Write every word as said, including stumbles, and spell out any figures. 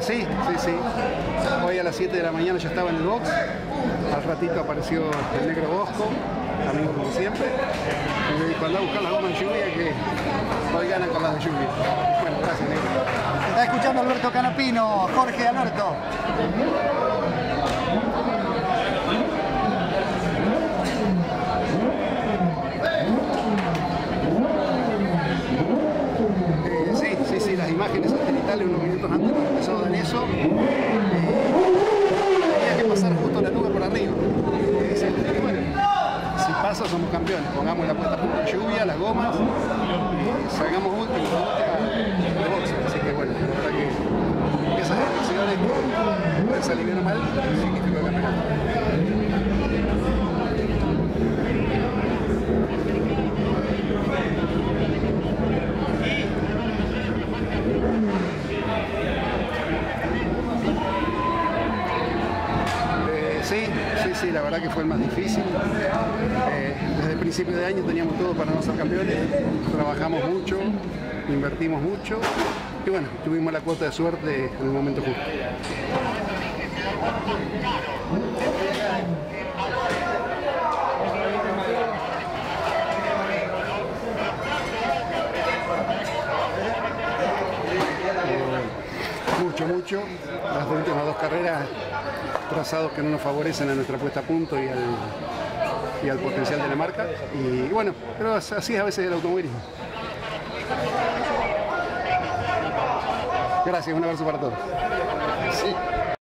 sí, sí, sí. Hoy a las siete de la mañana ya estaba en el box. Al ratito apareció el negro Bosco, amigo como siempre. Y me dijo, anda a buscar las gomas de lluvia que hoy ganan con las de lluvia. Bueno, gracias, negro. Está escuchando Alberto Canapino. Jorge, Alberto. Eh, sí, sí, sí, las imágenes satelitales unos minutos antes de empezar en eso. Eh, había que pasar justo la nube por arriba. Y dice, bueno, si pasa somos campeones. Pongamos la puesta de lluvia, las gomas, y salgamos últimos, de boxe. Así que bueno, la verdad que esas decisiones que salieron mal significó el campeonato. Sí, sí, sí, la verdad que fue el más difícil. Eh, desde el principio de año teníamos todo para no ser campeones, trabajamos mucho, invertimos mucho y bueno, tuvimos la cuota de suerte en el momento justo. Mucho, mucho. Las últimas dos carreras, trazados que no nos favorecen a nuestra puesta a punto y al, y al potencial de la marca. Y bueno, pero así es a veces el automovilismo. Gracias, un abrazo para todos. Sí.